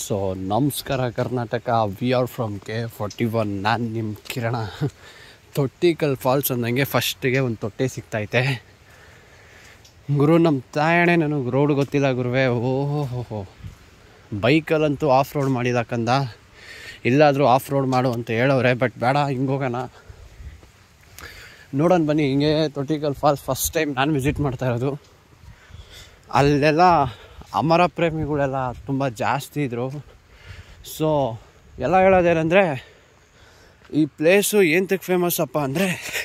So ನಮಸ್ಕಾರ Karnataka, we are from KF41. ನಾನು ನಿಮ್ಮ ಕಿರಣ. ತೊಟ್ಟಿಕಲ್ ಫಾಲ್ಸ್ ಅಂದಂಗೆ ಫಸ್ಟಿಗೆ ಒಂದು ತೊಟ್ಟೆ ಸಿಗ್ತೈತೆ. ಗುರು ನಮ್ಮ ತಾಯಣೆ ನನಗೆ ರೋಡ್ ಗೊತ್ತಿಲ್ಲ ಗುರುವೇ. ಓಹೋ, ಬೈಕಲ್ಲಂತೂ ಆಫ್ ರೋಡ್ ಮಾಡಿದಾಕಂದ, ಇಲ್ಲಾದರೂ ಆಫ್ ರೋಡ್ ಮಾಡು ಅಂತ ಹೇಳೋರೆ. ಬಟ್ ಬೇಡ, ಹಿಂಗೆ ಹೋಗೋಣ, ನೋಡೋಣ ಬನ್ನಿ. ಹಿಂಗೆ ತೊಟ್ಟಿಕಲ್ ಫಾಲ್ಸ್ ಫಸ್ಟ್ ಟೈಮ್ ನಾನು ವಿಸಿಟ್ ಮಾಡ್ತಾ ಇರೋದು. ಅಲ್ಲೆಲ್ಲ ಅಮರ ಪ್ರೇಮಿಗಳೆಲ್ಲ ತುಂಬ ಜಾಸ್ತಿ ಇದ್ದರು. ಸೊ ಎಲ್ಲ ಹೇಳೋದೇನೆಂದರೆ, ಈ ಪ್ಲೇಸು ಏನಕ್ಕೆ ಫೇಮಸ್ ಅಪ್ಪ ಅಂದರೆ